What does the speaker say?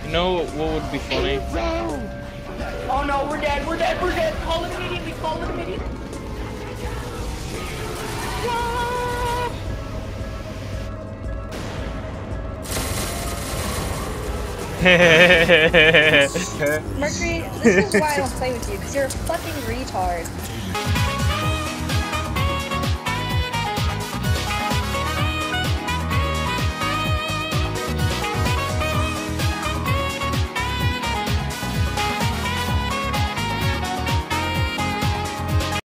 You know what would be funny? Oh no, we're dead, we're dead, we're dead! Call it immediately, call it immediately! Mercury, this is why I don't play with you, because you're a fucking retard.